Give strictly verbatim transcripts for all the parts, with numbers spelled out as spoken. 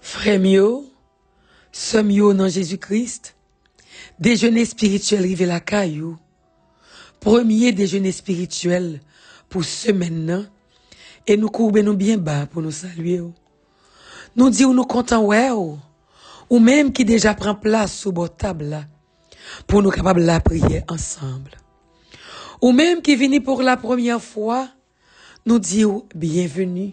Frère mio, somme yo dans Jésus-Christ, déjeuner spirituel rive la caillou, premier déjeuner spirituel pour ce maintenant, et nous courbons nous bien bas pour nous saluer. Nous disons nous contents ouais, ou même qui déjà prend place sous votre table là, pour nous capables la prier ensemble. Ou même qui vient pour la première fois, nous disons bienvenue.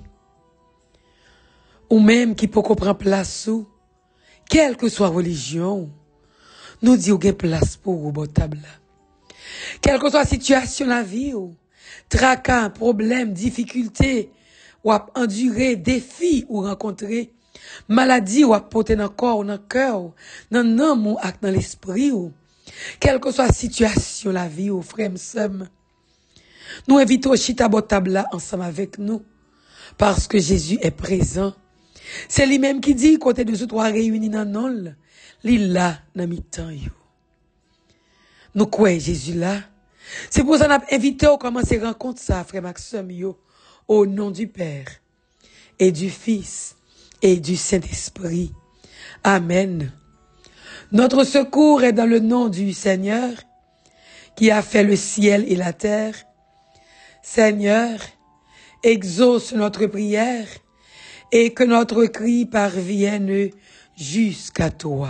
Ou même qui peut prendre place sous, quelle que soit religion, nous disons qu'il y a place pour vous, votre table là. Quelle que soit la situation de la vie, ou tracas, problèmes, difficultés, ou à endurer, défis ou rencontrer, maladie ou à porter dans le corps ou dans le cœur, dans l'âme ou dans l'esprit, ou quelle que soit la situation de la vie, ou frère, m'sem, nous invitons chita votre table là ensemble avec nous, parce que Jésus est présent. C'est lui-même qui dit, côté de ce trois réunis dans non, l'il là, dans mi-temps, yo. Nous quoi, Jésus là? C'est pour ça qu'on a invité à commencer à rencontrer ça, frère Maxime, yo, au nom du Père, et du Fils, et du Saint-Esprit. Amen. Notre secours est dans le nom du Seigneur, qui a fait le ciel et la terre. Seigneur, exauce notre prière, et que notre cri parvienne jusqu'à toi.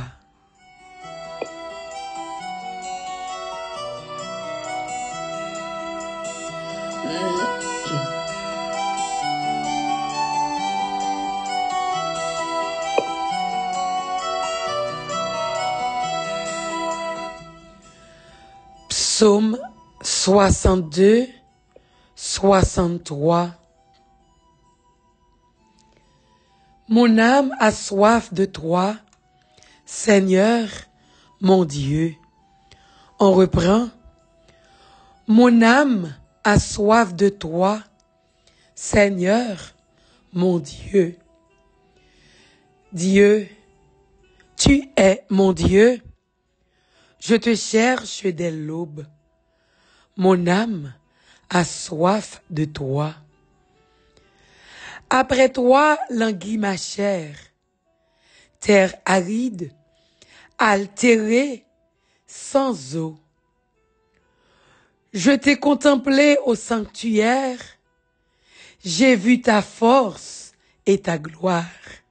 Psaume soixante-deux, soixante-trois. Mon âme a soif de toi, Seigneur, mon Dieu. On reprend. Mon âme a soif de toi, Seigneur, mon Dieu. Dieu, tu es mon Dieu. Je te cherche dès l'aube. Mon âme a soif de toi. Après toi languit ma chair, terre aride, altérée, sans eau. Je t'ai contemplé au sanctuaire, j'ai vu ta force et ta gloire.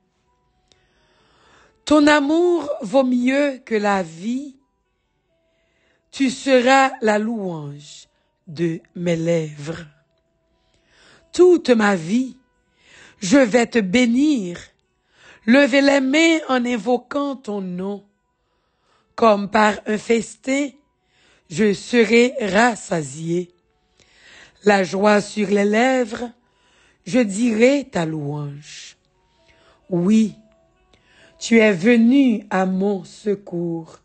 Ton amour vaut mieux que la vie, tu seras la louange de mes lèvres. Toute ma vie, je vais te bénir, lever les mains en invoquant ton nom. Comme par un festin, je serai rassasié. La joie sur les lèvres, je dirai ta louange. Oui, tu es venu à mon secours.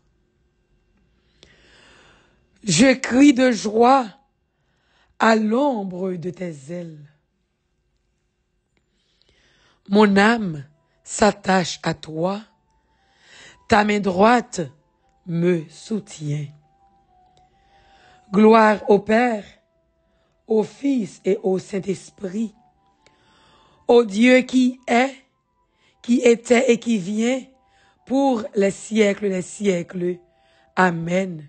Je crie de joie à l'ombre de tes ailes. Mon âme s'attache à toi, ta main droite me soutient. Gloire au Père, au Fils et au Saint-Esprit, au Dieu qui est, qui était et qui vient, pour les siècles des siècles. Amen.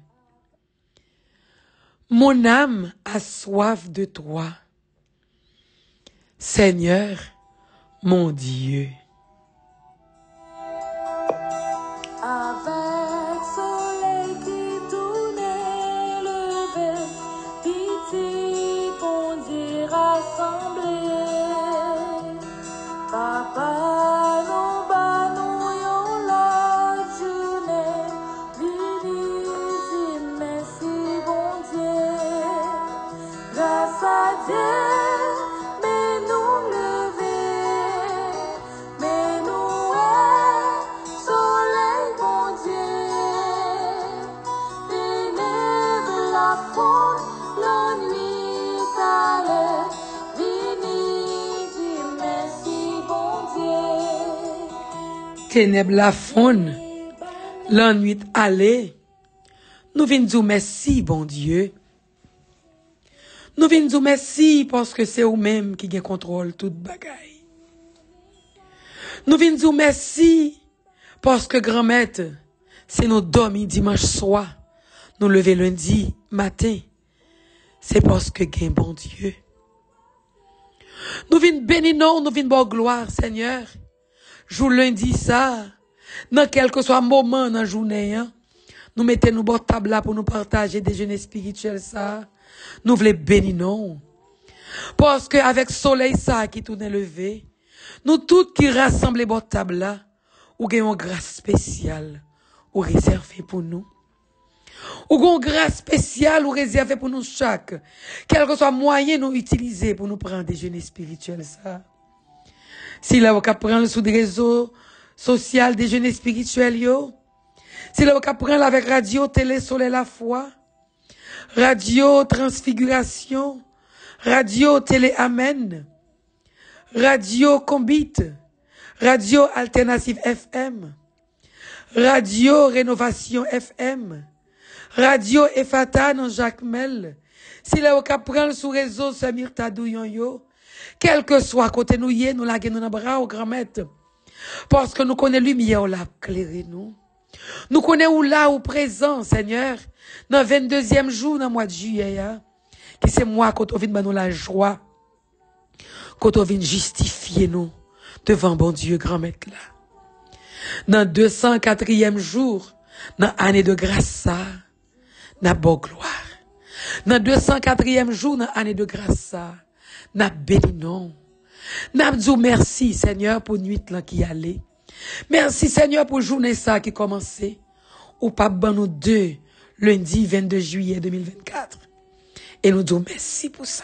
Mon âme a soif de toi, Seigneur, mon Dieu. Avec soleil qui tournait levé, pitié qu'on dit rassemblé. Papa, nous ba nous yon la journée, vini si merci bon Dieu. Grâce à Dieu. Ténèbres la faune, l'ennui aller. Nous venons dire merci, bon Dieu. Nous venons dire merci parce que c'est vous-même qui avez contrôle toute bagaille. Nous venons dire merci parce que grand-mère, c'est nous dormir dimanche soir, nous lever lundi matin. C'est parce que gain bon Dieu. Nous venons bénir nous, nous venons bon gloire, Seigneur. Jour lundi ça, dans quel que soit moment dans la journée, hein, nous mettons nous bon table là pour nous partager des déjeuner spirituel ça. Nous voulons bénir nous. Parce que avec soleil ça qui tourne levé, nous tous qui rassemblons bon table là, ou gagnons une grâce spéciale ou réservée pour nous. Ou gagnons une grâce spéciale ou réservée pour nous chaque. Quel que soit moyen nous utiliser pour nous prendre des déjeuner spirituel ça. Si là, on peut prendre sous des réseaux sociaux, déjeuner spirituel, yo. Si là, on peut prendre avec radio, télé, soleil, la foi. Radio, transfiguration. Radio, télé, amen. Radio, combit. Radio, alternative F M. Radio, rénovation F M. Radio, Efata, dans Jacques Mel. Si là, on peut prendre sous réseau, Samir Tadouyon, yo. Quel que soit côté nous y est, nous la gagnons dans bras au grand maître. Parce que nous connaissons lumière, là, éclairer nous. Nous connaissons là, au présent, Seigneur, dans le vingt-deuxième jour, dans le mois de juillet, hein, qui c'est moi, quand on vient nous la joie, quand on vient justifier nous, devant bon Dieu, grand maître, là. Dans le deux cent quatrième jour, dans l'année de grâce, ça, dans bonne gloire. Dans le deux cent quatrième jour, dans l'année de grâce, ça, n'a béni non. N'a dit merci Seigneur pour nuit là qui allait. Merci Seigneur pour journée ça qui commençait. Ou pas ban nous deux lundi vingt-deux juillet deux mille vingt-quatre. Et nous disons merci pour ça.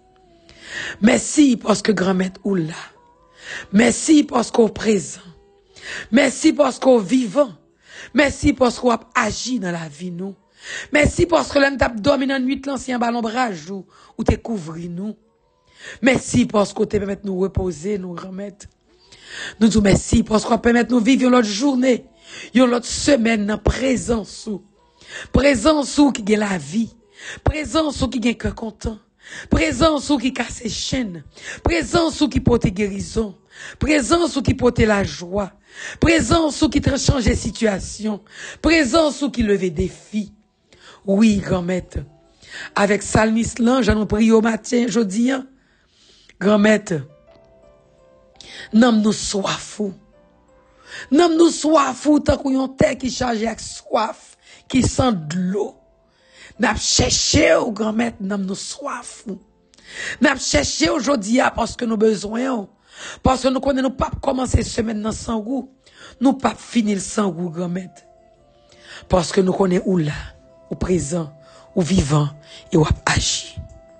Merci parce que grand-mère ou là. Merci parce qu'on présent. Merci parce qu'on vivant. Merci parce qu'on a agi dans la vie nous. Merci parce que l'on t'a dormi dans nuit l'ancien ballon brage ou ou t'es couvri nous. Merci parce qu'on te permet de nous reposer, nous remettre. Nous disons merci parce qu'on permet de nous vivre notre journée, notre semaine en présence ou. Présence ou qui gagne la vie. Présence ou qui gagne cœur content. Présence ou qui casse les chaînes. Présence ou qui porte guérison. Présence ou qui porte la joie. Présence ou qui change les situations. Présence ou qui leve des défis. Oui, grand-mère. Avec Salmis Lange, nous prions au matin, jeudi, hein. Grand-mère, n'am nous soif ou. N'am nous soif ou, tant qu'on terre qui charge avec soif, qui sent de l'eau. N'a cherché ou, grand-mère, n'am nous soif ou. N'a cherché aujourd'hui, parce que nous besoin, parce que nous connaissons pas commencer semaine dans sans goût. Nous pas finir sans goût, grand-mère. Parce que nous connaissons où là, au présent, au vivant, et où agi.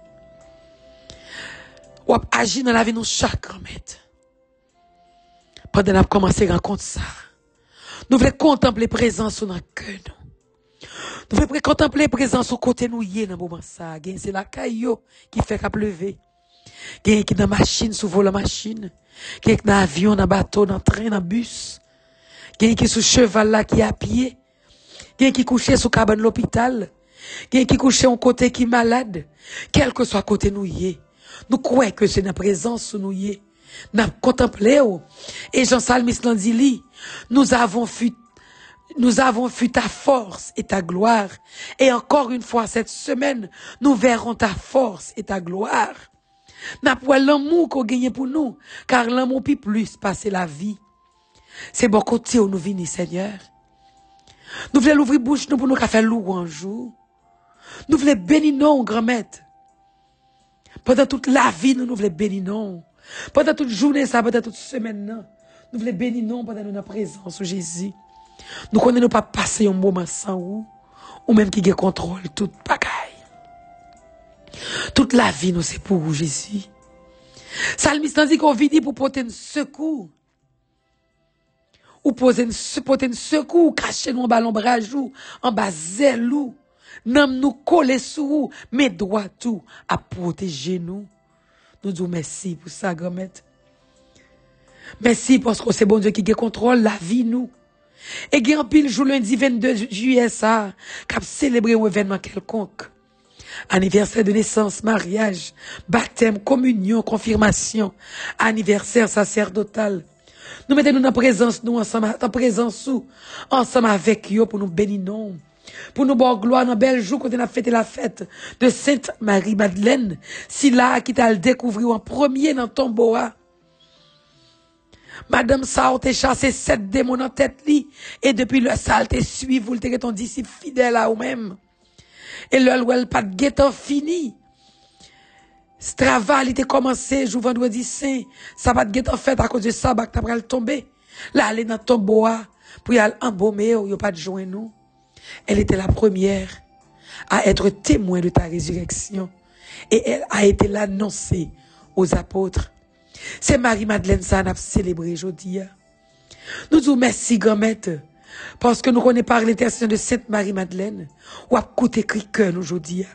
Ou agi dans la vie nous chaque grand-mère. Pendant qu'on a commencé à rencontrer ça, nous voulons contempler présence dans le cœur. Nous voulons contempler présence au côté nous y est dans le moment ça. C'est la caillou qui fait qu'à pleuver. Qui est dans la machine, sous volant machine. Qui est dans l'avion, dans le bateau, dans le train, dans le bus. Qui est sous cheval là qui est à pied. Qui est qui couché sous cabane de l'hôpital. Qui est qui couché en côté qui est malade. Quel que soit côté nous y est. Nous croyons que c'est la présence où nous y est. Nous avons contemplé. Et Jean Salmis l'a dit, nous avons fut, nous avons fut ta force et ta gloire. Et encore une fois, cette semaine, nous verrons ta force et ta gloire. Nous avons l'amour qu'on gagne pour nous. Car l'amour peut plus passer la vie. C'est bon côté où nous venons, Seigneur. Nous voulons l'ouvrir bouche nous pour nous faire louange. Nous voulons bénir nous, grand-mère. Pendant toute la vie, nous, nous voulons bénir non. Pendant toute journée, ça, pendant toute semaine, non. Nous voulons bénir non pendant notre présence, Jésus. Nous ne connaissons pas passer un moment sans ou, ou même qui a contrôle toute bagaille. Toute la vie, nous, c'est pour vous, Jésus. Salmiste dit qu'on vit pour porter un secours. Ou poser un secours, cacher nous en ballon brajou, en bas zèlou. Nam nous coller sous mais droit tout à protéger nous. Nous disons merci pour ça, grand-mère. Merci parce que c'est bon Dieu qui contrôle la vie nous. Et qui en pile jour lundi vingt-deux juillet ça, qui a célébré un événement quelconque. Anniversaire de naissance, mariage, baptême, communion, confirmation, anniversaire sacerdotal. Nous mettons nous en présence, nous ensemble, en présence, ensemble avec eux pour nous bénir, non. Pour nous voir gloire dans bel jour quand on a fêté la fête de Sainte Marie-Madeleine. Si là, qui t'a le découvert en premier dans ton bois. Madame Sao t'a chassé sept démons en tête li. Et depuis le sale t'es suivi, vous le ton disciple fidèle à vous-même. Et le elle pas de guettant fini. Ce travail, il était commencé, jour vendredi saint. Ça va de guettant fait à cause de ça, bah, t'as pris le tomber. Là, elle est dans ton bois. Pour y aller embaumer, il n'y a pas de joint nous. Elle était la première à être témoin de ta résurrection. Et elle a été l'annoncée aux apôtres. C'est Marie-Madeleine, ça, on a célébré aujourd'hui. Nous disons merci, grand-mère, parce que nous connaissons par l'intercession de Sainte Marie-Madeleine, ou a coûté écrit cœur aujourd'hui.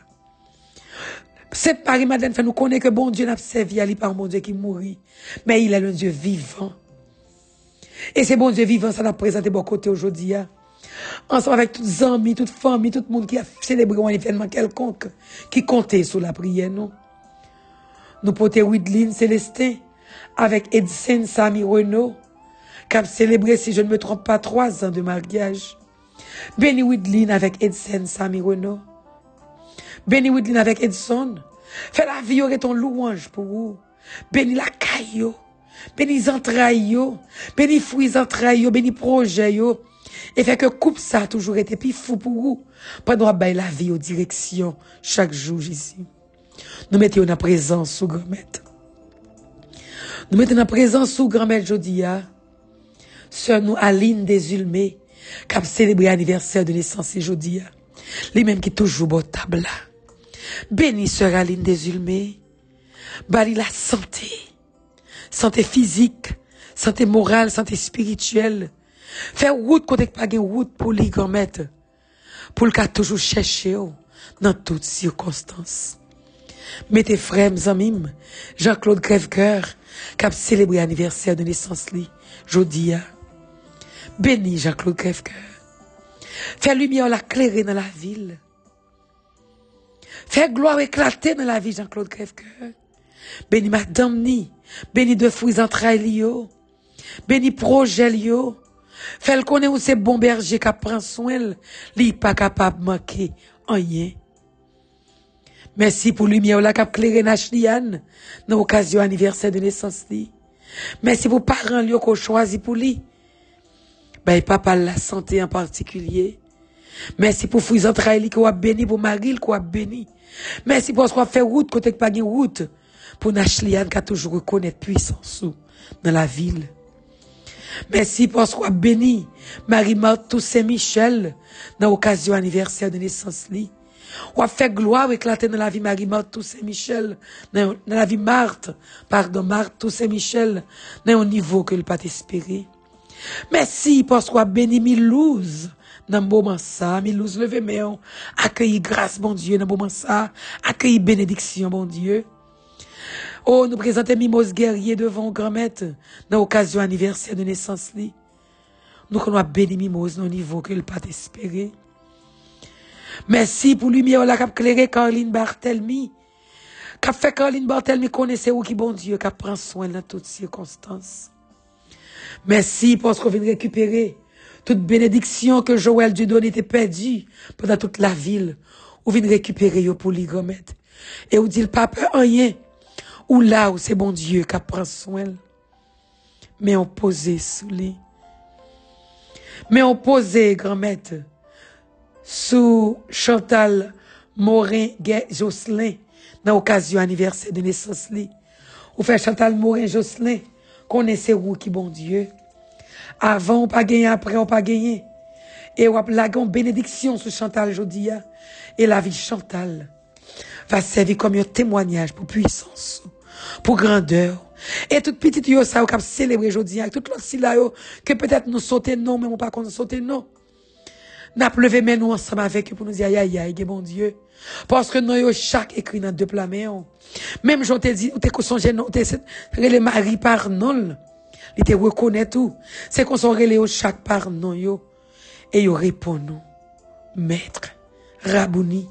Sainte Marie-Madeleine fait nous connaître que bon Dieu n'a pas servi à lui par un bon Dieu qui mourit, mais il est le Dieu vivant. Et c'est bon Dieu vivant, ça n'a présenté bon côté aujourd'hui. Ensemble avec toutes les amis, toutes les familles, tout le monde qui a célébré un événement quelconque, qui comptait sur la prière, nous. Nous portons Widline Célestin, avec Edson Sami Renaud, qui a célébré, si je ne me trompe pas, trois ans de mariage. Béni Widline avec Edson Sami Renaud. Béni Widline avec Edson. Fais la vie, aurait ton louange pour vous. Béni la caillou. Béni les entrailles, béni fruits entrailles, béni projet, et fait que coupe ça a toujours été plus fou pour vous. Pendant que la vie aux directions chaque jour, Jésus. Nous mettons en présence sous grand-mère. Nous mettons en présence sous grand-mère Jodia. Sœur nous Aline Desulmé, qui a célébré l'anniversaire de naissance Jodia. Les mêmes qui toujours beau table là. Béni sœur Aline Desulmé. Bali la santé. Santé physique, santé morale, santé spirituelle. Faire route côté pas de route pour les grand-mère. Pour le cas toujours chercher dans toutes circonstances. Mettez frères, amis, Jean-Claude Crève-Cœur, qui a célébré l'anniversaire de naissance li, Jodia. Béni Jean-Claude Crève-Cœur. Faire lumière la clairer dans la ville. Faire gloire éclater dans la vie Jean-Claude Crève-Cœur. Béni Madame Ni. Béni de fruits entrailles yo. Béni projet yo. Fait le connaît où c'est bon berger qui prend soin, li pas capable de manquer rien. Merci pour lumière la cap clairer Nachlian dans occasion anniversaire de naissance li. Merci pour parents li qu'on choisi pour lui. Ben papa la santé en particulier. Merci pour fruits entrailles qui a béni pour Marie qui a béni. Merci pour ce qu'on fait route côté pas de route. Pour Nachlian qui a toujours reconnaître puissance dans la ville. Merci pour ce qu'on a béni Marie-Marthe Toussaint Michel dans l'occasion anniversaire de naissance li. On a fait gloire éclater dans la vie Marie-Marthe Toussaint Michel, dans la vie Marthe, pardon, Marthe Toussaint Michel, dans un niveau que le pas espéré. Merci pour ce qu'on a béni Milouz dans le moment ça, Milouz levez main, accueilli grâce bon Dieu dans le moment ça, accueilli bénédiction bon Dieu. Oh, nous présentons Mimos Guerrier devant grand-mère dans l'occasion anniversaire de naissance li. Nous avons béni Mimos dans le niveau que le pas espéré. Merci pour lumière la cap clairé Caroline Barthelmy. Cap fait Caroline Barthelmy connaissez où qui bon Dieu qui prend soin dans toutes circonstances. Merci pour ce qu'on vient récupérer toute bénédiction que Joël Dieudonné était perdu pendant toute la ville. Ou vient récupérer yo pour les grand-mère. Et ou dit le pas peur rien. Ou là où c'est bon Dieu qui prend soin. Mais on posait sous lui. Mais on posait grand-mère sous Chantal Morin Jocelyn dans l'occasion anniversaire de naissance li. Ou fait Chantal Morin Jocelyn connaissez où qui bon Dieu. Avant on pas gagné, après on pas gagné. Et on a la bénédiction sur Chantal Jodia. Et la vie Chantal va servir comme un témoignage pour puissance, pour grandeur. Et toute petite yo ça qui célébrer Jodia, toute l'autre si là que peut-être nous sauter non mais on pas qu'on sauter non. N'a plevé mais nous ensemble avec eux pour nous dire aïe aïe aïe bon Dieu parce que nous yo chaque écrit dans deux plats même je te dis ou t'es songé non t'es relé mari par non il te reconnaît tout c'est qu'on sont relé chaque par non yo et yo répond nous maître Rabouni.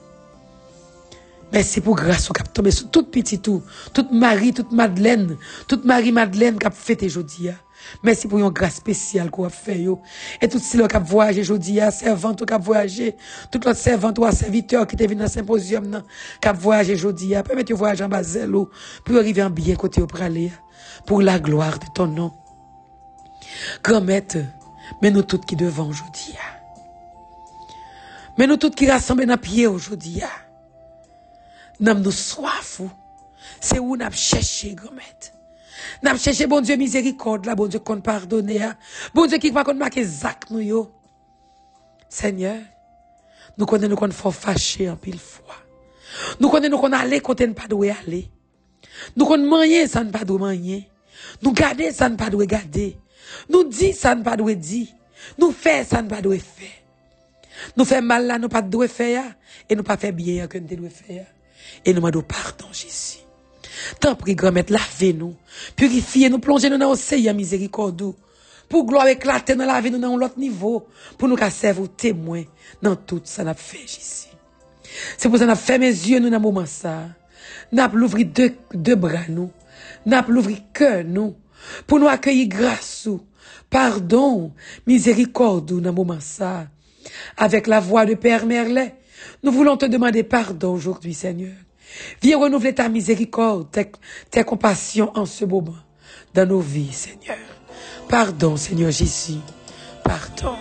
Merci pour grâce au cap tombé sur toute petite tout toute Marie toute Madeleine toute Marie Madeleine qui a fêté aujourd'hui Merci pour une grâce spéciale qu'on a fait, yo. Et tout ce qui a voyagé aujourd'hui, servant qui a voyagé, tout l'autre servant ou serviteur qui est venu dans le symposium, qui a voyagé aujourd'hui, permettez de voyager en Basel, pour arriver en bien côté au pralé, pour la gloire de ton nom. Grand-mère, mais nous tous qui devons aujourd'hui. Mais nous tous qui rassemblons dans pied aujourd'hui. Nous nous soif. C'est où nous cherché, grand-mère. Nous cherché, bon Dieu, miséricorde, là, bon Dieu, qu'on pardonne. Bon Dieu, qui va qu'on marque Zach, nous, yo. Seigneur, nous connaissons qu'on faut fâcher en pile fois. Nous connaissons qu'on aller côté ne pas doit aller. Nous connaissons manger, ça ne pas doit manger. Nous garder, ça ne pas doit garder. Nous dit, ça ne pas doit dire. Nous fait, ça ne pas doit faire. Nous fait mal là, nous pas doit faire. Et nous pas fait bien que nous devons faire. Et nous demandons pardon, Jésus. Tant pis, grand-mère, lavez-nous, purifiez-nous, plongez-nous dans l'océan miséricorde. Pour gloire éclater dans la vie, nous dans l'autre niveau. Pour nous qu'à servir témoin dans tout ça n'a fait, Jésus. C'est pour ça qu'on a fait mes yeux, nous, dans le moment ça. Nous avons l'ouvrir deux, deux bras, nous. Nous avons l'ouvrir cœur, nous. Pour nous accueillir grâce, pardon, miséricorde, dans le moment ça. Avec la voix de Père Merlet, nous voulons te demander pardon aujourd'hui, Seigneur. Viens renouveler ta miséricorde, tes, tes compassions en ce moment, dans nos vies, Seigneur. Pardon, Seigneur Jésus. Pardon.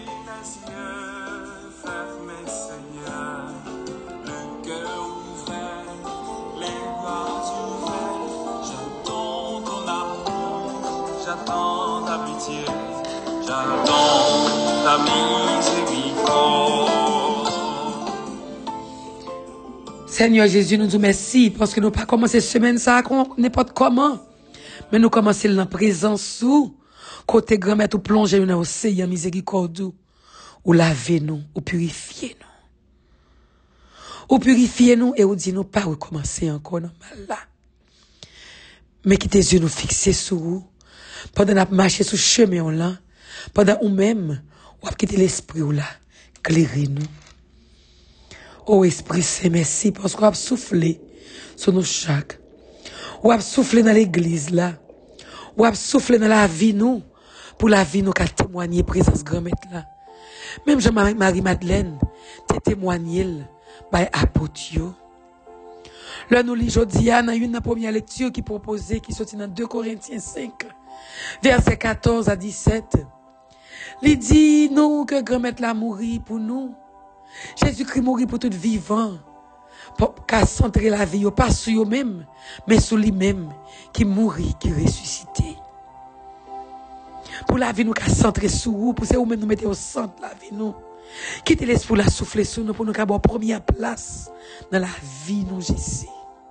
J'attends ta pitié, j'attends ta miséricorde. Seigneur Jésus, nous nous merci parce que nous pas commencé cette semaine ça n'importe comment. Mais nous commençons dans la présence sous côté grand-mère ou plonger dans l'océan miséricorde ou laver nous ou purifier nous. Ou purifier nous et ou dit nous pas recommencer encore dans mal là. Mais qui tes yeux nous fixer sur vous pendant nous marcher sur chemin là, pendant ou même ou quitter l'esprit ou là, éclairer nous. Oh Esprit Saint, merci parce qu'on a soufflé sur nos chaque. On a soufflé dans l'église là. On a soufflé dans la vie nous. Pour la vie nous qui a témoigné présence grand-mère là. Même Jean-Marie-Madeleine, t'es témoigné par apôtre. Là nous lis aujourd'hui dans une première lecture qui proposait qui sortit dans deux Corinthiens cinq versets quatorze à dix-sept. Il dit nous que grand-mère l'a mouru pour nous. Jésus-Christ mourit pour tout vivant, pour qu'à centrer la vie, pas sur eux-mêmes, mais sur lui-même, qui mourit, qui ressuscité. Pour la vie, nous qu'à centrer sur vous, pour c'est vous-même nous mettez au centre de la vie, nous. Quittez l'esprit la souffler sur nous, pour nous avoir première place dans la vie, nous, Jésus.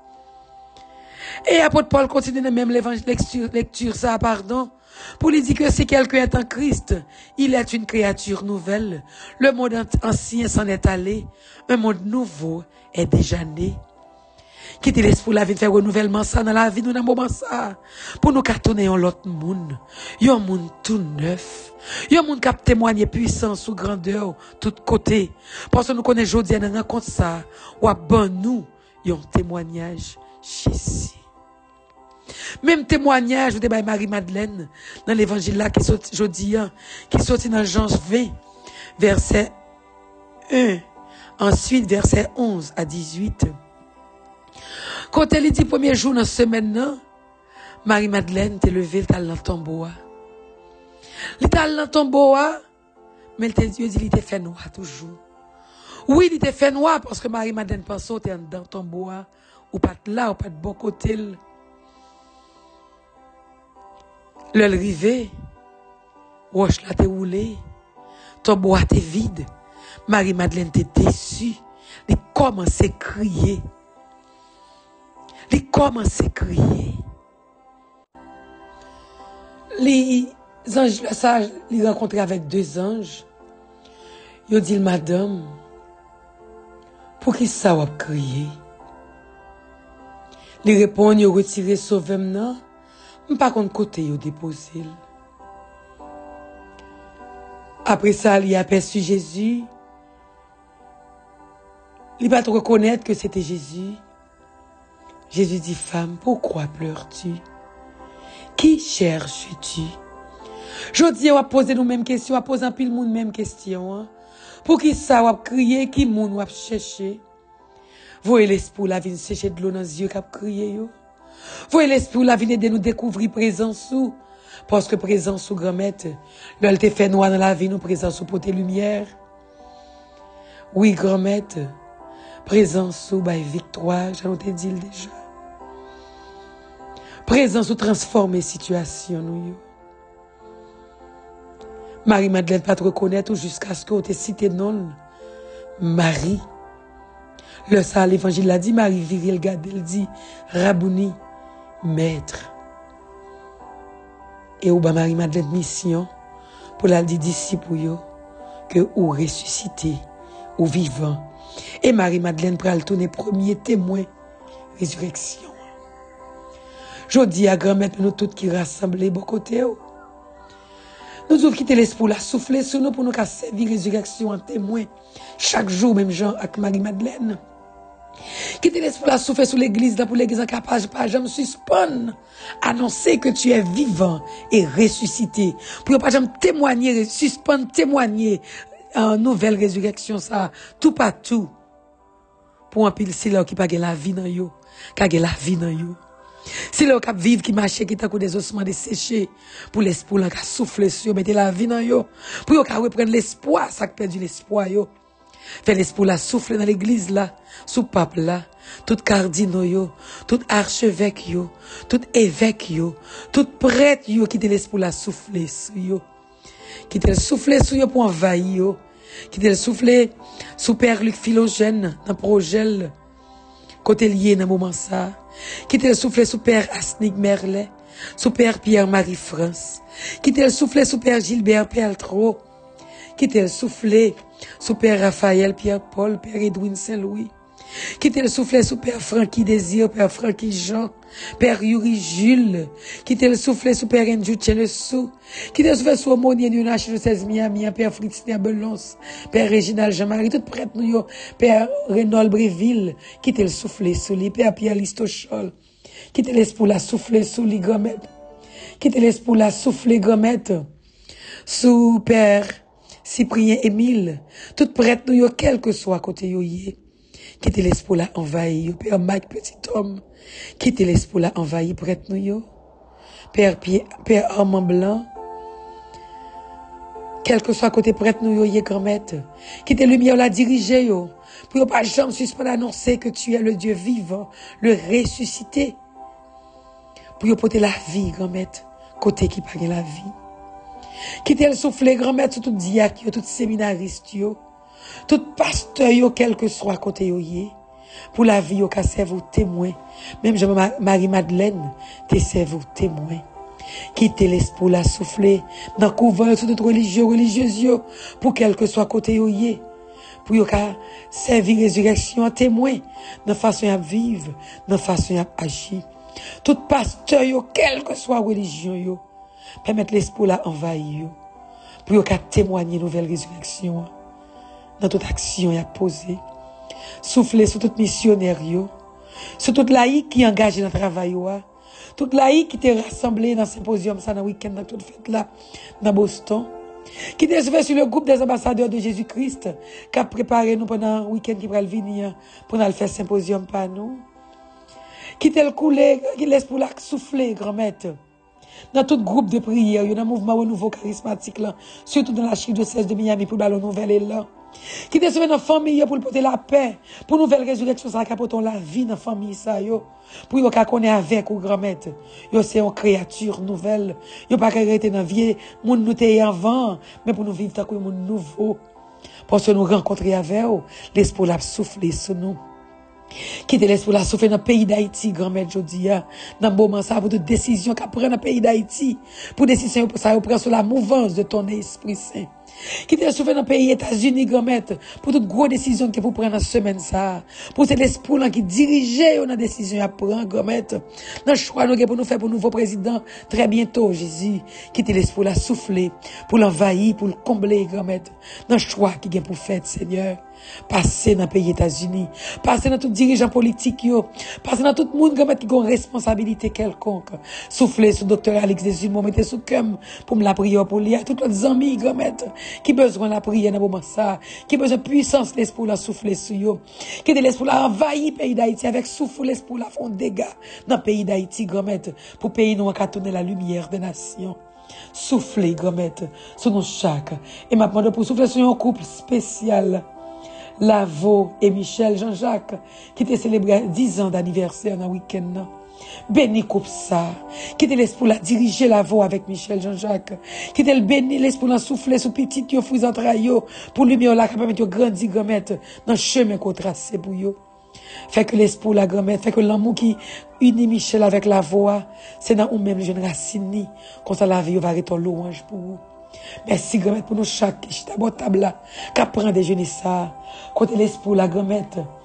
Et apôtre Paul continue dans même l'évangile, lecture, lecture, ça, pardon. Pour lui dire que si quelqu'un est en Christ, il est une créature nouvelle. Le monde ancien s'en est allé. Un monde nouveau est déjà né. Quittez l'esprit la vie de faire renouvellement ça dans la vie, nous dans le moment ça. Pour nous cartonner en l'autre monde. Yon monde tout neuf. Yon monde qui a témoigné puissance ou grandeur, tout côté. Parce que nous connaissons aujourd'hui dans rencontre ça. Ou à bon nous, yon témoignage Jésus. Même témoignage de Marie-Madeleine dans l'évangile là qui sorti jeudi qui sorti dans Jean vingt verset un ensuite verset onze à dix-huit. Quand elle dit premier jour dans semaine là, Marie-Madeleine t'est levée t'as dans tombeau. Il t'a dans tombeau mais elle t'a dit il était fait noir toujours. Oui, il était fait noir parce que Marie-Madeleine pensait t'es dans tombeau ou pas là ou pas de bon côté. Le rivé, roche là t'es roulé, ton bois t'es vide, Marie-Madeleine t'es déçue, il commence à crier, il commence à crier. Les anges, le sage, il rencontré avec deux anges, il dit madame, pour qui ça va crier? Il répond, il retire sauvement. Par contre, côté, il déposé. Après ça, il a aperçu Jésus. Il va te reconnaître que c'était Jésus. Jésus dit, femme, pourquoi pleures-tu? Qui cherches-tu? Je dis, on va poser nous mêmes questions, on va poser un pile monde même question. Hein? Pour qui ça, on va crier, qui monde on va chercher. Voyez l'esprit la vie sécher de l'eau dans les yeux qui a crié. Yo. Voyez l'esprit la vie de nous découvrir présence sous. Parce que présence sous grand-mère, l'elle te fait noir dans la vie, nous présence sous pour tes lumières. Oui, grand-mère, présence sous by victoire, j'en ai dit déjà. Présence sous transformer situation nous. Yo. Marie-Madeleine pas te reconnaître jusqu'à ce qu'on te cite non. Marie. Le ça, l'évangile l'a dit, Marie viril garde, elle dit, Rabouni, maître. Et ou ba Marie-Madeleine mission, pour la dire disciple yo, que ou ressuscité, ou vivant. Et Marie-Madeleine pral tourner premier témoin, résurrection. Je dis à grand-mère, nous toutes qui rassemblés, bon côté. Nous devons quitter l'esprit, la souffler sur nous pour nous servir résurrection en témoin. Chaque jour, même Jean avec Marie-Madeleine. Quitter l'esprit, la souffler sur l'église, là pour l'église incapable, pas jamais suspendre. Annoncer que tu es vivant et ressuscité. Pour ne pas jamais témoigner, suspendre, témoigner en nouvelle résurrection, ça, tout partout. Pour un pile, c'est là qui pas la vie dans yo, qui a la vie dans yo. Si le cap vivre qui marche qui t'a des ossements desséchés pour l'espoir là qui souffle sur mettez la vie dans yo pour yo ka reprendre l'espoir ça qui perdu l'espoir yo fait l'espoir là souffle dans l'église là sous pape là tout cardinaux yo tout archevêque yo tout évêque yo tout prêtre yo qui te l'espoir là souffler sur yo qui te souffler sur yo pour envahir yo qui te souffler sous Père Luc Philogène dans projet côté lié dans moment ça qui te soufflé sous Père Asnig Merlet, sous Père Pierre-Marie France, qui te soufflé sous Père Gilbert Peltro, qui te soufflé sous Père Raphaël Pierre-Paul, Père Edwin Saint-Louis, qui te soufflé sous Père Francky Désir, Père Francky Jean, Père Yuri Jules, qui te soufflé sous Père Andrew Tchenesou, qui te soufflé sous Aumonier du H seize Miami, Père Fritz Belons, Père Réginald Jean-Marie, tout prêtre nous, Père Reynold Bréville, qui te soufflé sous lui, Père Pierre Listochol, qui te laisse pour la souffler sous les gommettes, qui te laisse pour la souffler gommettes, sous Père Cyprien Émile, tout prêtre nous, quel que soit côté yo yé. Qui te laisse pour la envahir, Père Mike Petit Homme, qui te laisse pour la envahir, prête nous yo, Père Pierre, Père Armand Blanc, quel que soit côté prête nous yo, yé grand-mère, qui te lumière la diriger yo, pour pas jamais suspendre annoncer que tu es le Dieu vivant, le ressuscité, pour porter la vie, grand-mère, côté qui pague la vie, qui te le souffler, grand-mère, tout diacre yo, tout séminariste yo, tout pasteur yo quel que soit côté yo yé pour la vie yo ka serve témoin même je Marie-Madeleine te serve témoin qui te laisse pour la souffler dans couvent tout toute religieux religieuse yo pour quel que soit côté yo yé pour yo ka servir résurrection témoin dans façon à vivre dans façon à agir tout pasteur yo quel que soit religion yo permettre l'esprit la envahir yo pour yo ka témoigner nouvelle résurrection dans toute action y a posé souffler sur tout missionnaire yo sur toute laïc qui engagé dans travail yo toute laïc qui était rassemblé dans symposium ça dans week-end dans toute fête là dans Boston qui était sur le groupe des ambassadeurs de Jésus-Christ qui a préparé nous pendant le week-end qui va venir pour nous faire symposium par nous qui était le couler qui laisse pour la souffler grand-mère dans tout groupe de prière il y a un mouvement renouveau charismatique là surtout dans la archidiocèse de Miami pour ballon nouvelle là qui te sauve dans famille pour porter la paix pour nouvelle résurrection ça capoton la vie dans famille ça yo pour yo ka connaît avec ou grand-mère yo c'est une créature nouvelle yo pas rester dans vieux monde nous t'es avant mais pour nous vivre tant que monde nouveau parce que nous rencontrer avec l'esprit la souffler sur nous qui te laisse pour la souffler dans le pays d'Haïti, grand-mère Jodia, dans le moment ça, pour toute décision qu'à prendre dans le pays d'Haïti, pour décision pour ça, prend sur la mouvance de ton Esprit Saint. Quittez le souffle dans le pays États-Unis, grand-mère, pour toute grosse décision que vous prenez dans la semaine, ça. Pour cet esprit qui dirige dans la décision à prendre, grand-mère. Dans le choix nous pour nous faire pour nouveau président, très bientôt, Jésus. Quittez l'esprit là, souffler, pour l'envahir, pour le combler, grand-mère. Dans le choix qui est pour faire, Seigneur. Passez dans le pays États-Unis. Passez dans tout dirigeant politique, yo. Passez dans tout le monde, grand-mère, qui a une responsabilité quelconque. Soufflez sur docteur Alex Desumo, mettez sous cœur pour me la prière pour lui. Tous les amis, grand-mère, qui besoin de la prière dans le moment ça. Qui besoin de puissance, l'esprit la souffler sur yo. Qui de l'esprit la envahir le pays d'Haïti avec souffle, l'esprit la font dégâts dans le pays d'Haïti, grand-mère. Pour pays nous à tourner la lumière des nations. Soufflez, grand-mère, sur nous chaque. Et maintenant, pour souffler sur un couple spécial. Lavo et Michel Jean-Jacques, qui te célébré dix ans d'anniversaire dans le week-end. Béni coupe ça, qui te laisse pour la diriger Lavo avec Michel Jean-Jacques, qui te le béni, laisse pour la souffler sous petit yo fous entrailles pour lui la capable de grandir grand-mère dans le chemin qu'on trace pour yo. Fait que l'espoir la grand-mère, fait que l'amour qui unit Michel avec la voix, c'est dans ou même jeune racine, comme ça la vie va arrêter louange pour vous. Merci grand-mère pour nous chaque qui est à votre table là, qui prend déjeuner ça, côté l'espoir la grand-mère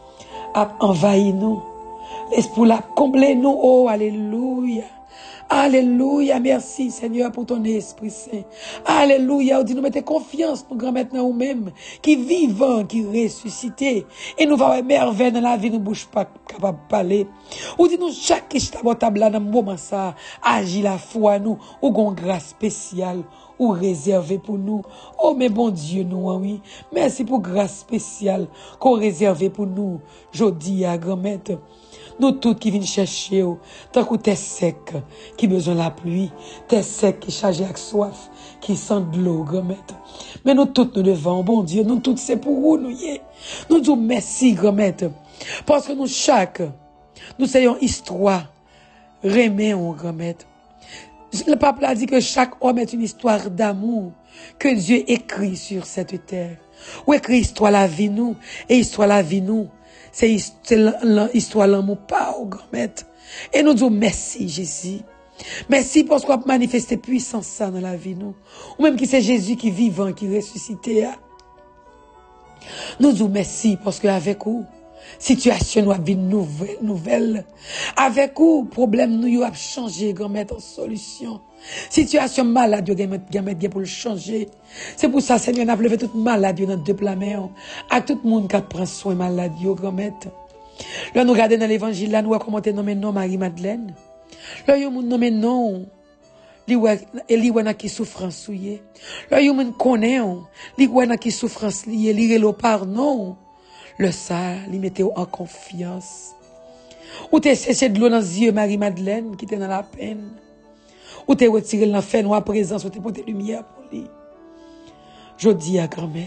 a envahi nous, l'espoir la comblé nous, oh alléluia. Alléluia, merci Seigneur pour ton Esprit Saint. Alléluia, on dit nous mettez confiance, nous grand maintenant ou même, qui vivant, qui ressuscité. Et nous va merveille dans la vie, nous bouge pas capable de parler. On dit nous chaque qui est à votre table là, dans le moment ça, agit la foi nous, ou gon grâce spéciale, ou réservé pour nous. Oh, mais bon Dieu, nous, oui. Merci pour grâce spéciale qu'on réservé pour nous. Jodi à grand-mère. Nous tous qui viennent chercher, tant que t'es sec, qui besoin de la pluie, t'es sec, qui chargé avec soif, qui sent de l'eau, grand-mère. Mais nous tous nous devons, bon Dieu, nous tous c'est pour vous, nous y est. Nous disons merci, grand-mère. Parce que nous chaque, nous ayons histoire, remet-on, grand-mère. Le pape a dit que chaque homme est une histoire d'amour que Dieu écrit sur cette terre. Ou écrit histoire la vie nous, et histoire la vie nous. C'est l'histoire l'amour pas au grand-mère. Et nous disons merci Jésus. Merci parce qu'on a manifesté puissance ça dans la vie nous. Ou même qui c'est Jésus qui vivant, qui ressuscité. Nous disons merci parce qu'avec vous, situation nous a vie nouvelle, nouvelle. Avec vous, problème nous a changé, grand-mère en solution. Situation malade, vous avez pour le changer. C'est pour ça, Seigneur, nous avons levé toute maladie dans deux plats, à tout le monde qui prend soin malade, grand-mère. Là, nous regardons dans l'évangile, là, nous avons commenté nommé non Marie-Madeleine. Là, nous avons nommé non, li qui souffrance souillé. Là, nous avons connaît, li qui souffrance liée, li le pardon. Le ça, li mettez en confiance. Ou t'es cessé de l'eau dans les yeux, Marie-Madeleine, qui était dans la peine. Ou t'es retiré l'enfer, nous à présence, ou t'es porté lumière pour lui. Je dis à grand-mère,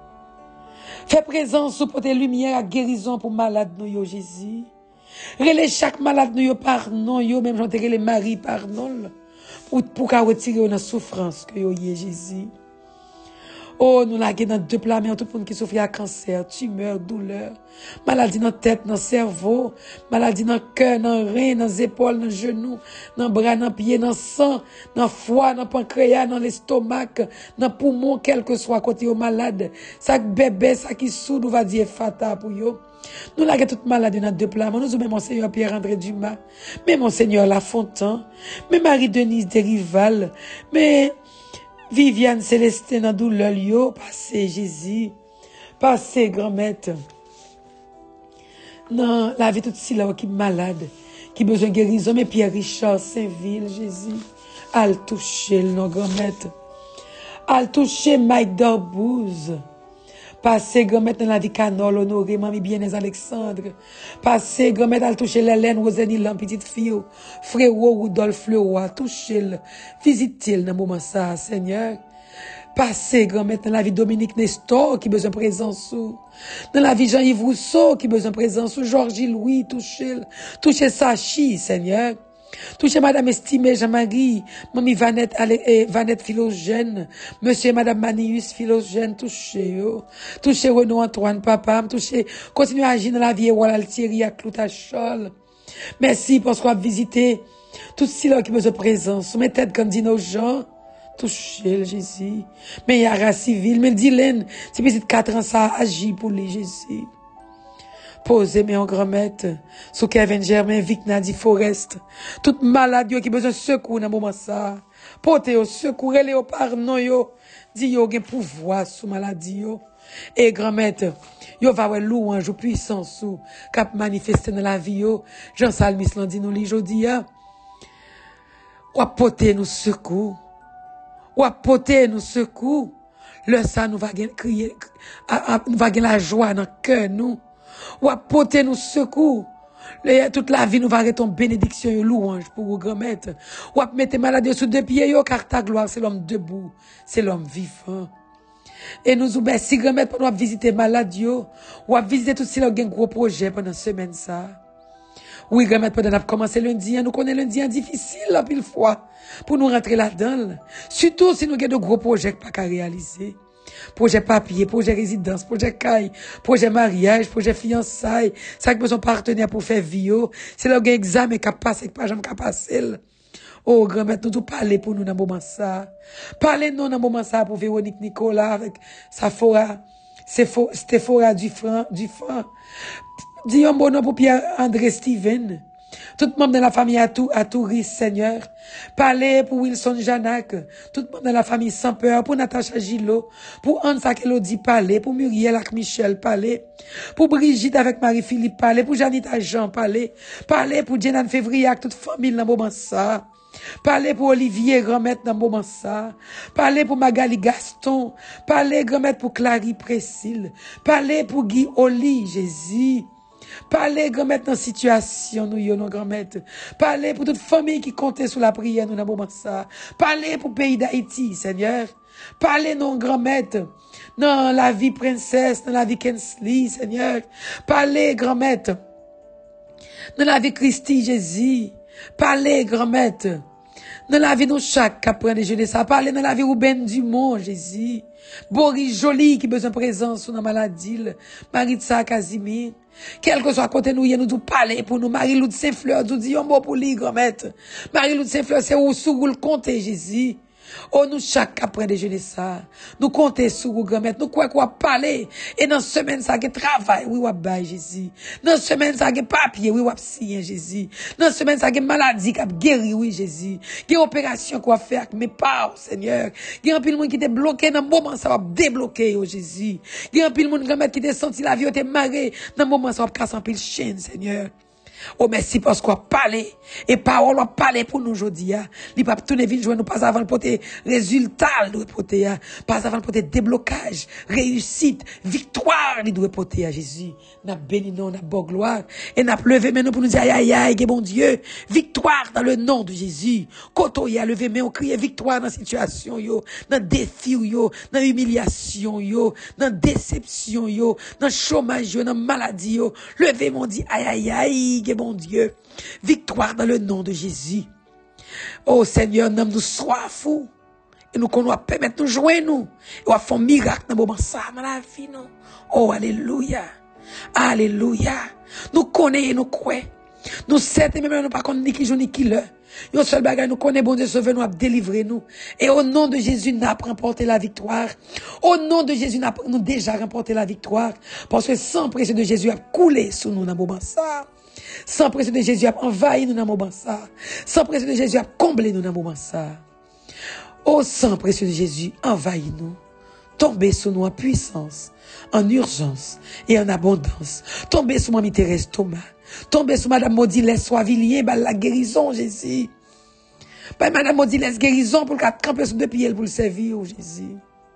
fais présence, ou porter lumière à guérison pour malade nous, yo, Jésus. Relais chaque malade nous, yo, pardon, yo, même j'en les maris, pardon, pour, pour qu'à retirer la souffrance que yo, y est, Jésus. Oh, nous la dans deux plats, mais tout le monde qui souffre de cancer, tumeur, douleur, maladie dans la tête, dans le cerveau, maladie dans le cœur, dans le rein, dans les épaules, dans les genoux, dans le bras, dans le pied, dans le sang, dans le foie, dans le pancréas, dans l'estomac, dans le poumon, quel que soit côté au malade. Ça bébé, ça qui soude, on va dire fata pour yo. Nous la toute maladie dans deux plats, mais nous même Monseigneur Pierre-André Dumas, mais Monseigneur Lafontaine, mais Marie-Denise Desrival, mais Viviane Célestine dans douleur, yo, passez Jésus, passez grand-mère. Non, la vie toute si là qui est malade, qui besoin de guérison, mais Pierre Richard Saint-Ville, Jésus, al toucher non grand-mère. Al toucher Mike Dorbouze. Passez grand-mère dans la vie Canol, honoré, mamie bien Alexandre. Passez grand-mère à toucher l'Hélène, Roseni, la petite fille, frère Rudolph Leroy, touchez-le, visitez-le dans le moment ça, Seigneur. Passez grand-mère dans la vie Dominique Nestor, qui besoin de présence, dans la vie Jean-Yves Rousseau, qui besoin de présence, Georges Louis, touchez-le, touchez Sachi, Seigneur. Touchez Madame Estimée Jean-Marie, Mamie Vanette, eh, Vanette Philogène, Monsieur et Madame Manius Philogène, touchez, yo. Touchez Renaud Antoine, papa, touchez, continuez à agir dans la vie, voilà, Thierry, à Cloutachol. Merci parce qu'on a visité tout cela qui besoin de présence. Sous mes têtes, comme dit nos gens, toucher Jésus. Mais il y a race civile, mais Dylan, c'est petit quatre ans, ça agit pour les Jésus. Posez mes en grand-mère, sous Kevin Germain, Vic Nadi Forest. Toute malade qui a besoin de secours dans le moment ça. Portez au secours, allez au pardon yo. Dis yo gen pouvoir sous maladie yo. Et grand-mère, yo va avoir louange ou puissance ou cap manifester dans la vie yo. Jean Salmis l'a dit nous li jodi ya. Ou apporter nous secours. Ou apporter nous secours. Le ça nous va gen crier, nous va gen la joie dans le cœur nous. Ou apporter nous secours. Le, toute la vie nous va être en bénédiction et louange pour vous grand-mère. Ou ap mettre malade sous deux pieds yo car ta gloire c'est l'homme debout, c'est l'homme vivant. Et nous oubez si grand-mère pour nous visiter malade yo, ou ap visiter tout si là un gros projet pendant semaine ça. Oui grand-mère pendant n'a commencé lundi, nous connaissons lundi difficile la pile fois pour nous rentrer là-dedans. Surtout si nous avons de gros projets pas qu'à réaliser. Projet papier, projet résidence, projet caille, projet mariage, projet fiançailles, ça que besoin partenaire pour faire vie, c'est là un examen qui a passé, pas jamais qui a passé. Oh, grand-mère, nous tout parler pour nous dans le moment ça. Parlez nous dans le moment ça pour Véronique Nicolas avec sa fora, c'était fora du franc, du franc. Dis un bon nom pour Pierre-André Steven. Tout le monde de la famille a tout, a touriste, Seigneur. Parlez pour Wilson Janac. Tout le monde de la famille sans peur. Pour Natacha Gillot. Pour Ansa Kelodi, parlez. Pour Muriel avec Michel, parlez. Pour Brigitte avec Marie-Philippe, parlez. Pour Janita Jean, parlez. Parlez pour Jenan Février avec toute famille dans le moment ça. Parlez pour Olivier Grand-Mère dans le moment ça. Parlez pour Magali Gaston. Parlez Grand-Mère pour Clary Précile. Parlez pour Guy Oli, Jésus. Parlez, grand-mère, dans la situation, nous, nos grand-mère. Parlez pour toute famille qui comptait sur la prière, nous, dans le moment ça. Parlez pour le pays d'Haïti, Seigneur. Parlez, nos grand-mère, dans la vie princesse, dans la vie Kensley, Seigneur. Parlez, grand-mère, dans la vie Christy, Jésus. Parlez, grand-mère, dans la vie de chaque qui apprend déjeuner ça. Parlez dans la vie Ruben Dumont, Jésus. Boris Joly qui besoin de présence dans la maladie. Maritza Casimir. Quel que soit côté nous, nous nous parler pour nous. Marie-Lou de Saint-Fleur, nous disons un mot pour lui, grand-mère. Marie-Lou de Saint-Fleur, c'est où sous le compte, Jésus. Oh, nous, chaque après déjeuner ça. Nous comptons sur vous, grand-mère. Nous, quoi, quoi, parler. Et dans cette semaine, ça, qui travail, oui, ou bail, Jésus. Dans cette semaine, ça, qui papier, oui, ou signer, Jésus. Dans cette semaine, ça, qui maladie, qui a guéri, oui, Jésus. Qui opération, qu'on va faire avec mes parents, Seigneur. Qui a un pile monde qui était bloqué dans le moment, ça va débloquer, oh, Jésus. Qui a un pile monde, grand-mère, qui était senti la vie, était marré. Dans le moment, ça va casser un pile chaîne, Seigneur. Oh, merci parce qu'on a parlé. Et parole, on a parlé pour nous aujourd'hui. Il pas tout vite jouer nous pas avant le porter résultat, nous porter. Pas avant le porter déblocage, réussite, victoire, nous doit porter à Jésus. N'a béni nous, n'a beau gloire. Et n'a levé maintenant pour nous dire, aïe, aïe, aïe, bon Dieu. Victoire dans le nom de Jésus. Quand on y a levé, mais on crie victoire dans la situation, yo, dans défi, yo, dans humiliation, yo, dans déception, yo, dans chômage, yo, dans maladie, yo. Levez, mon dit, aïe, aïe, aïe. Bon Dieu, victoire dans le nom de Jésus. Oh Seigneur, nous nous soif fou. Et nous qu'on doit permettre nous joindre nous. Et on va faire un miracle dans le moment ça, dans la vie, non. Oh, alléluia. Alléluia. Nous connaissons et nous croyons. Nous sommes même nous pas connaissons ni qui joue ni qui l'heure. Yon seul bagage, nous connaissons, bon Dieu, sauver nous, délivrer nous. Et au nom de Jésus, nous avons remporté la victoire. Au nom de Jésus, nous avons déjà remporté la victoire. Parce que sang précieux de Jésus a coulé sous nous dans le moment ça. Sang précieux de Jésus a envahi nous dans le moment ça. Sang précieux de Jésus a comblé nous dans le moment ça. Ô sang précieux de Jésus, envahis nous. Tombez sur nous en puissance, en urgence et en abondance. Tombez sur Mamie Thérèse Thomas. Tombez sur Madame Maudilès Soivillien, bah la guérison, Jésus. Bah Madame Maudilès guérison pour qu'elle campe sur deux pieds pour le servir, Jésus.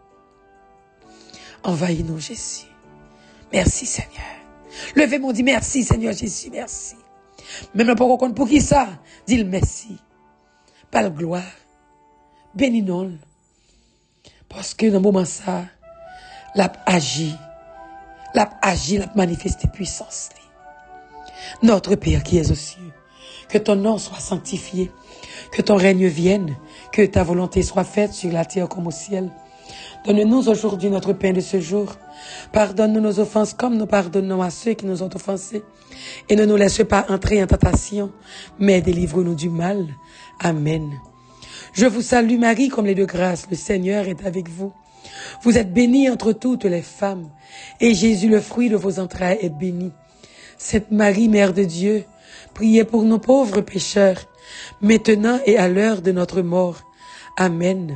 Envahis nous, Jésus. Merci, Seigneur. Levez mon dit merci, Seigneur Jésus, merci. Même le pour qu'on pour qui ça? Dis-le merci. Pas la gloire. Bénis-nous. Parce que dans le moment ça, l'a agi. L'a agi, l'a manifesté puissance. Notre Père qui es aux cieux, que ton nom soit sanctifié, que ton règne vienne, que ta volonté soit faite sur la terre comme au ciel. Donne-nous aujourd'hui notre pain de ce jour. Pardonne-nous nos offenses comme nous pardonnons à ceux qui nous ont offensés. Et ne nous laisse pas entrer en tentation, mais délivre-nous du mal. Amen. Je vous salue Marie, comblée de grâce, le Seigneur est avec vous. Vous êtes bénie entre toutes les femmes, et Jésus, le fruit de vos entrailles, est béni. Sainte Marie, Mère de Dieu, priez pour nos pauvres pécheurs, maintenant et à l'heure de notre mort. Amen.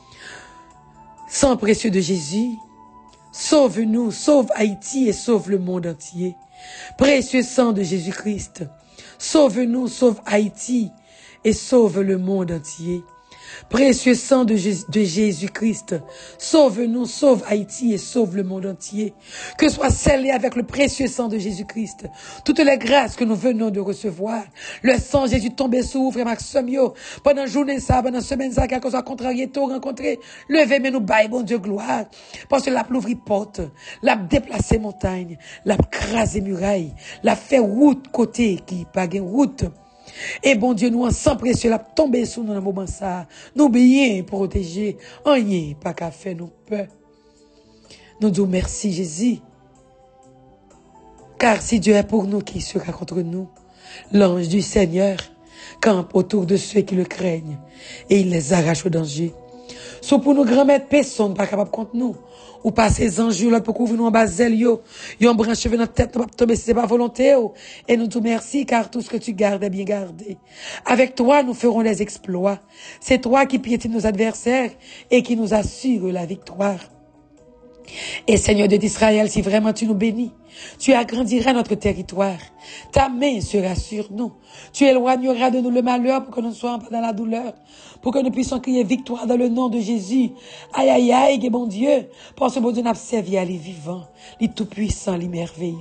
Sang précieux de Jésus, sauve-nous, sauve Haïti et sauve le monde entier. Précieux sang de Jésus-Christ, sauve-nous, sauve Haïti et sauve le monde entier. Précieux sang de, Jésus, de Jésus-Christ, sauve-nous, sauve Haïti et sauve le monde entier. Que soit scellé avec le précieux sang de Jésus-Christ toutes les grâces que nous venons de recevoir. Le sang de Jésus tombé sur frère Maxime yo. Pendant journée ça, pendant semaine ça, quelque chose à contrarier, tout rencontré. Levez, mais nous baillons, bon Dieu, gloire. Parce que l'a l'ouvri porte, l'a déplacé montagne, l'a crasé muraille, l'a fait route côté qui pas gain route. Et bon Dieu, nous, en sang précieux, la tomber sous nous dans le moment ça. Nous bien protéger. Rien pas qu'à faire nous peur. Nous disons merci Jésus. Car si Dieu est pour nous, qui sera contre nous? L'ange du Seigneur campe autour de ceux qui le craignent et il les arrache au danger. Sauf pour nous grand-mères, personne pas capable contre nous. Ou pas ces anges là pour couvrir nous en bas zèle yo. Yon branche dans la tête, nous pas tomber si c'est pas volonté. Et nous te merci car tout ce que tu gardes est bien gardé. Avec toi, nous ferons les exploits. C'est toi qui piétines nos adversaires et qui nous assure la victoire. Et Seigneur Dieu d'Israël, si vraiment tu nous bénis, tu agrandiras notre territoire. Ta main sera sur nous. Tu éloigneras de nous le malheur pour que nous ne soyons pas dans la douleur. Pour que nous puissions crier victoire dans le nom de Jésus. Aïe, aïe, aïe, que bon Dieu. Parce que bon Dieu n'a pas servi à les vivants, les tout-puissants, les merveilleux,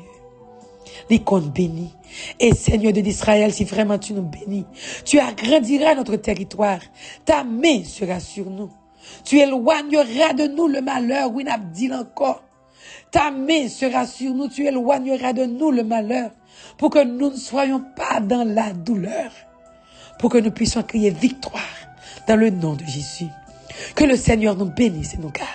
les comptes bénis. Et Seigneur Dieu d'Israël, si vraiment tu nous bénis, tu agrandiras notre territoire. Ta main sera sur nous. Tu éloigneras de nous le malheur, oui, n'a dit encore. Ta main sera sur nous, tu éloigneras de nous le malheur, pour que nous ne soyons pas dans la douleur, pour que nous puissions crier victoire dans le nom de Jésus. Que le Seigneur nous bénisse et nous garde.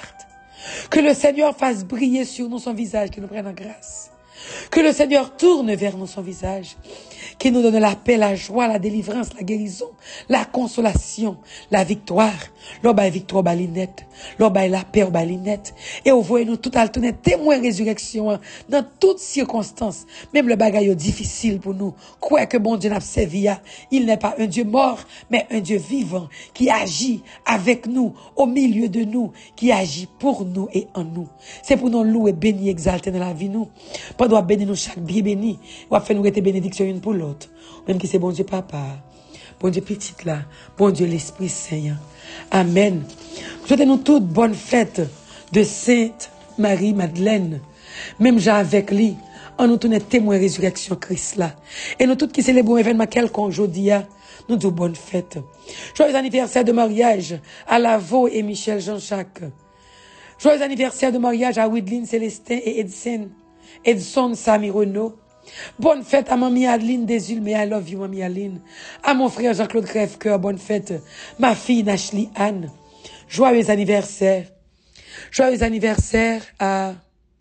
Que le Seigneur fasse briller sur nous son visage, qu'il nous prenne en grâce. Que le Seigneur tourne vers nous son visage, qu'il nous donne la paix, la joie, la délivrance, la guérison, la consolation, la victoire. L'oba victoire balinette, l'oba la paix balinette. Et au voyez nous tout à tourner témoin résurrection dans toutes circonstances, même le bagaille difficile pour nous. Quoi que bon Dieu n'a servi, il n'est pas un Dieu mort, mais un Dieu vivant qui agit avec nous, au milieu de nous, qui agit pour nous et en nous. C'est pour nous louer, bénir, exalter dans la vie nous. Pas doit bénir nous chaque bien béni, ou faire nous être bénédiction une pour l'autre. Même qui c'est bon Dieu papa, bon Dieu petite là, bon Dieu l'Esprit Saint. Amen. Souhaitez-nous toutes bonne fête de Sainte Marie-Madeleine. Même Jean avec lui, on nous tourne témoin résurrection Christ là. Et nous toutes qui célébrons un événement quelconque aujourd'hui, nous disons bonne fête. Joyeux anniversaire de mariage à Lavo et Michel Jean-Jacques. Joyeux anniversaire de mariage à Widline Célestin et Edson, Edson Sami Renaud. Bonne fête à mamie Adeline Desulme, I love you mamie Adeline. À mon frère Jean-Claude Crèvecoeur, bonne fête. Ma fille Nashley Anne. Joyeux anniversaire. Joyeux anniversaire à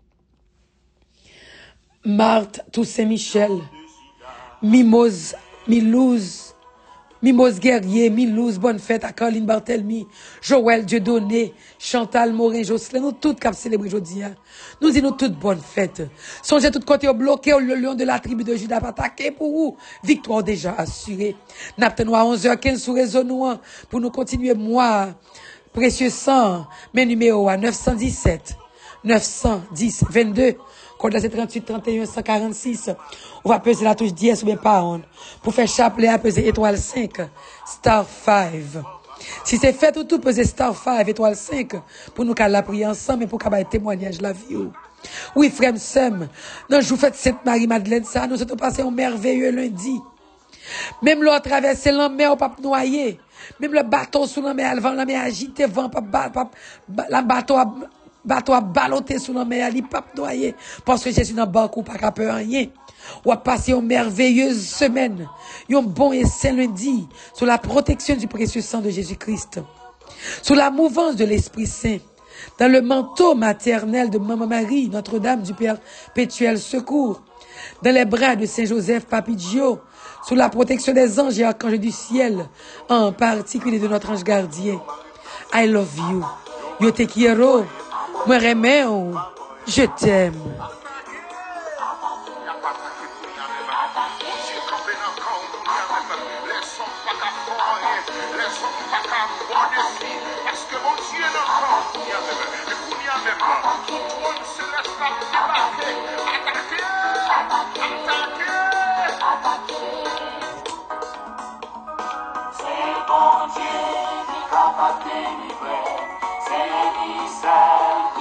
Marthe Toussaint Michel. Mimose, Milouz. Mimose Guerrier, Milouz, bonne fête à Caroline Barthelmy, Joël Dieudonné, Chantal Morin, Jocelyn, nous toutes qui célébrons aujourd'hui. Nous disons toutes bonne fête. Songez tout côté au bloqué, le lion de la tribu de Juda attaqué pour vous. Victoire déjà assurée. N'attendons à onze heures quinze sous réseau nous pour nous continuer moi. Précieux sang, mes numéros à neuf cent dix-sept, neuf cent dix, vingt-deux. Code là c'est trente-huit, trente et un, cent quarante-six. On va peser la touche dix ou bien pound. Pour faire chapelet à peser étoile cinq, star cinq. Si c'est fait tout, tout peser star cinq, étoile cinq. Pour nous qu'à la prier ensemble et pour qu'à témoignage la vie. Oui, frère, Sam. Non, je vous fais Sainte Marie-Madeleine, ça. Nous sommes passés un merveilleux lundi. Même l'eau traversé la mer, au pape noyé. Même le bateau sous la mer, le vent, la mer agité, vent, la bateau a, bateau a ballotté sous la mer, il pape noyé. Parce que Jésus n'a pas beaucoup, pas qu'à peur rien. On a passé une merveilleuse semaine, un bon et saint lundi, sous la protection du précieux sang de Jésus-Christ, sous la mouvance de l'Esprit Saint, dans le manteau maternel de Maman Marie, Notre-Dame du Perpétuel Secours, dans les bras de Saint Joseph Papigio, sous la protection des anges et archanges du ciel, en particulier de notre ange gardien. I love you. Yo te quiero. Moi remets. Je t'aime.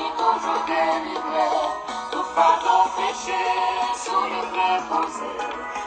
Tout fardeau péché sur le reposer.